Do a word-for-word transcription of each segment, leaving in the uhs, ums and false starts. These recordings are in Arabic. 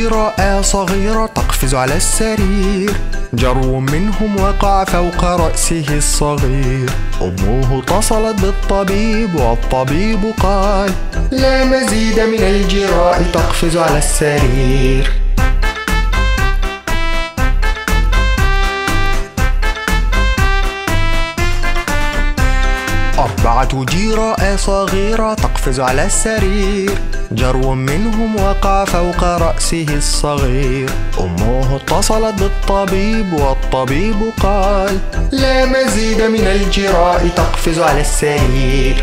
جراء صغيرة تقفز على السرير. جرو منهم وقع فوق رأسه الصغير. أمه اتصلت بالطبيب والطبيب قال: لا مزيد من الجراء تقفز على السرير. أربعة جراء صغيرة تقفز على السرير. جرو منهم وقع فوق رأسه الصغير. أمه اتصلت بالطبيب والطبيب قال: لا مزيد من الجراء تقفز على السرير.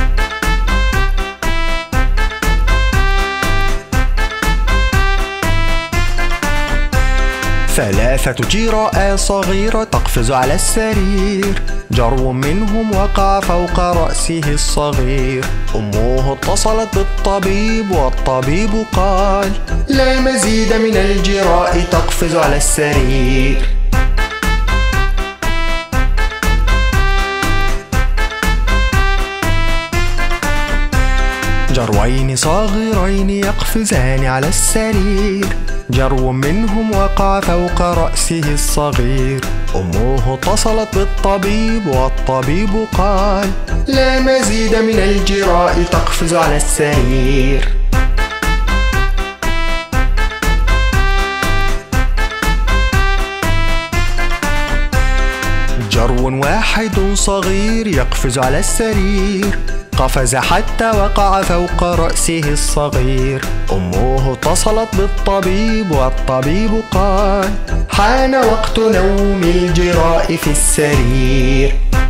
ثلاثة جراء صغيرة تقفز على السرير. جرو منهم وقع فوق رأسه الصغير. أمه اتصلت بالطبيب والطبيب قال: لا مزيد من الجراء تقفز على السرير. جروين صغيرين يقفزان على السرير. جرو منهم وقع فوق رأسه الصغير. أمه اتصلت بالطبيب والطبيب قال: لا مزيد من الجراء تقفز على السرير. جرو واحد صغير يقفز على السرير. قفز حتى وقع فوق رأسه الصغير. أمه اتصلت بالطبيب والطبيب قال: حان وقت نوم الجراء في السرير.